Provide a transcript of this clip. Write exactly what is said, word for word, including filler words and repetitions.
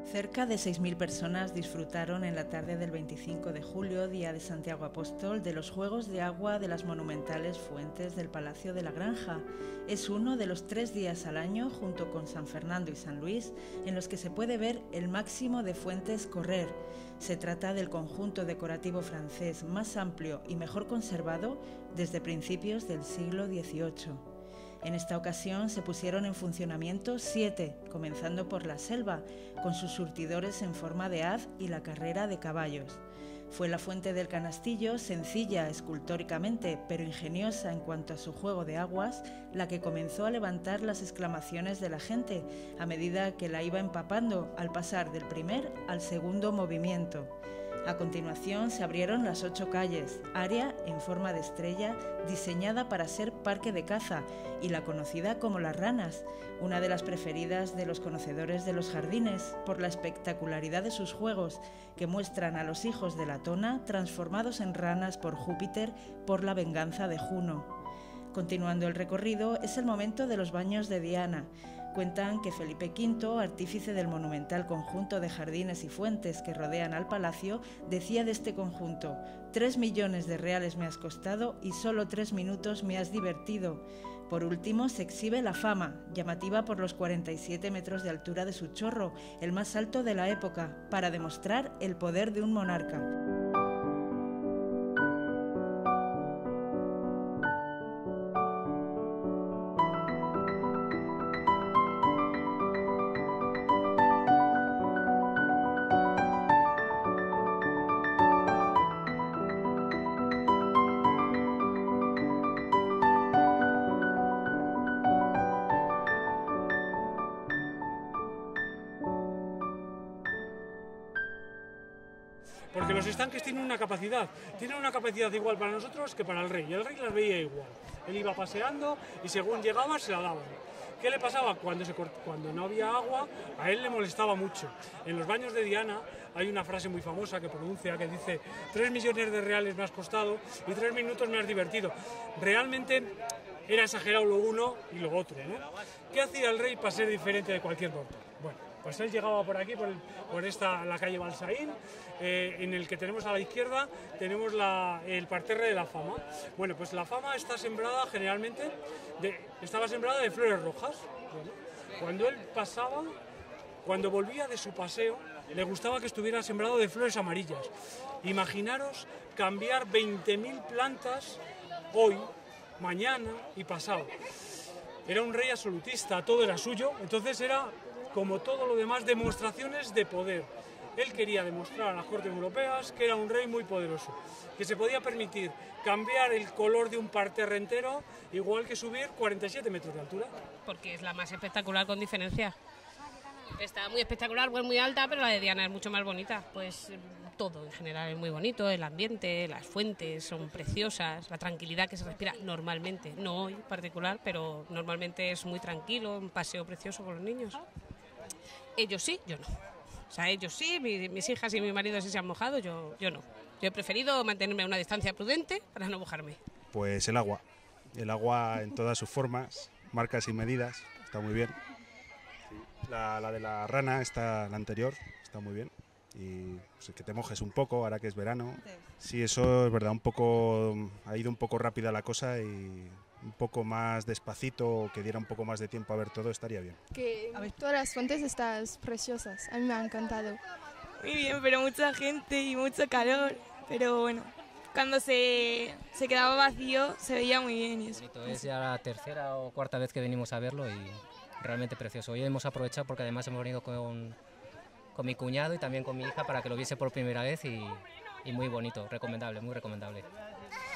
Cerca de seis mil personas disfrutaron en la tarde del veinticinco de julio, día de Santiago Apóstol, de los juegos de agua de las monumentales fuentes del Palacio de la Granja. Es uno de los tres días al año, junto con San Fernando y San Luis, en los que se puede ver el máximo de fuentes correr. Se trata del conjunto decorativo francés más amplio y mejor conservado desde principios del siglo dieciocho. En esta ocasión se pusieron en funcionamiento siete, comenzando por la Selva, con sus surtidores en forma de haz y la carrera de caballos. Fue la fuente del Canastillo, sencilla escultóricamente, pero ingeniosa en cuanto a su juego de aguas, la que comenzó a levantar las exclamaciones de la gente a medida que la iba empapando al pasar del primer al segundo movimiento. A continuación se abrieron las ocho calles, área en forma de estrella diseñada para ser parque de caza y la conocida como Las Ranas, una de las preferidas de los conocedores de los jardines por la espectacularidad de sus juegos que muestran a los hijos de la Tona transformados en ranas por Júpiter por la venganza de Juno. Continuando el recorrido es el momento de los baños de Diana. Cuentan que Felipe quinto, artífice del monumental conjunto de jardines y fuentes que rodean al palacio, decía de este conjunto: «Tres millones de reales me has costado y solo tres minutos me has divertido». Por último, se exhibe la Fama, llamativa por los cuarenta y siete metros de altura de su chorro, el más alto de la época, para demostrar el poder de un monarca. Porque los estanques tienen una capacidad, tienen una capacidad igual para nosotros que para el rey, y el rey las veía igual. Él iba paseando y según llegaba se la daban. ¿Qué le pasaba? Cuando, se, cuando no había agua, a él le molestaba mucho. En los baños de Diana hay una frase muy famosa que pronuncia, que dice: tres millones de reales me has costado y tres minutos me has divertido. Realmente era exagerado lo uno y lo otro, ¿no? ¿Qué hacía el rey para ser diferente de cualquier mortal? Bueno, pues él llegaba por aquí, por, el, por esta, la calle Balsaín, eh, en el que tenemos a la izquierda, tenemos la, el parterre de la Fama. Bueno, pues la Fama está sembrada generalmente, de, estaba sembrada de flores rojas. Bueno, cuando él pasaba, cuando volvía de su paseo, le gustaba que estuviera sembrado de flores amarillas. Imaginaros cambiar veinte mil plantas hoy, mañana y pasado. Era un rey absolutista, todo era suyo, entonces era, como todo lo demás, demostraciones de poder. Él quería demostrar a las cortes europeas que era un rey muy poderoso, que se podía permitir cambiar el color de un parterre entero, igual que subir cuarenta y siete metros de altura. Porque es la más espectacular con diferencia. Está muy espectacular, pues muy alta, pero la de Diana es mucho más bonita. Pues todo en general es muy bonito, el ambiente, las fuentes son preciosas, la tranquilidad que se respira normalmente, no hoy en particular, pero normalmente es muy tranquilo, un paseo precioso con los niños. Ellos sí, yo no. O sea, ellos sí, mi, mis hijas y mi marido sí se han mojado, yo, yo no. Yo he preferido mantenerme a una distancia prudente para no mojarme. Pues el agua, el agua en todas sus formas, marcas y medidas, está muy bien. La, la de la rana, está la anterior, está muy bien. Y pues, que te mojes un poco, ahora que es verano. Sí, eso es verdad, un poco ha ido un poco rápida la cosa y un poco más despacito, que diera un poco más de tiempo a ver todo, estaría bien. Que todas las fuentes están preciosas, a mí me ha encantado. Muy bien, pero mucha gente y mucho calor, pero bueno, cuando se, se quedaba vacío se veía muy bien. Y eso. Es ya la tercera o cuarta vez que venimos a verlo y realmente precioso. Hoy hemos aprovechado porque además hemos venido con, con mi cuñado y también con mi hija para que lo viese por primera vez y, y muy bonito, recomendable, muy recomendable.